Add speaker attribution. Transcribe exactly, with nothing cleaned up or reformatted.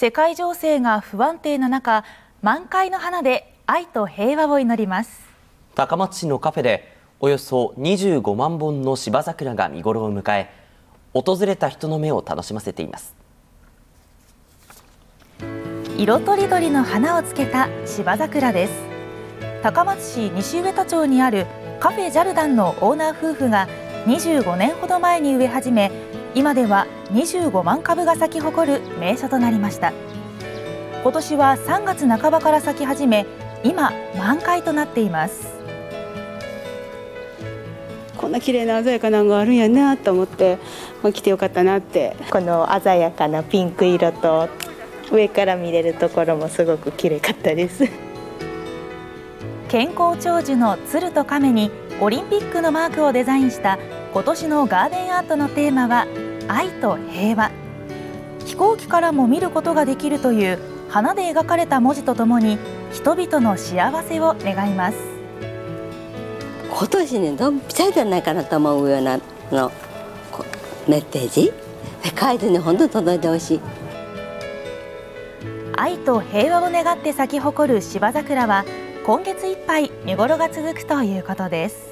Speaker 1: 世界情勢が不安定な中、満開の花で愛と平和を祈ります。
Speaker 2: 高松市のカフェでおよそにじゅうごまんぼんの芝桜が見頃を迎え、訪れた人の目を楽しませています。
Speaker 1: 色とりどりの花をつけた芝桜です。高松市西上田町にあるカフェジャルダンのオーナー夫婦がにじゅうごねんほど前に植え始め、今ではにじゅうごまんかぶが咲き誇る名所となりました。今年はさんがつなかばから咲き始め、今満開となっています。
Speaker 3: こんな綺麗な鮮やかなのがあるんやなと思って、まあ、来てよかったなって。
Speaker 4: この鮮やかなピンク色と上から見れるところもすごく綺麗かったです。
Speaker 1: 健康長寿の鶴と亀にオリンピックのマークをデザインした今年のガーデンアートのテーマは愛と平和。飛行機からも見ることができるという花で描かれた文字とともに人々の幸せを願います。
Speaker 5: 今年ね、ドンピシャじゃないかなと思うようなのメッセージ、世界中に本当に届いてほしい。
Speaker 1: 愛と平和を願って咲き誇る芝桜は今月いっぱい見頃が続くということです。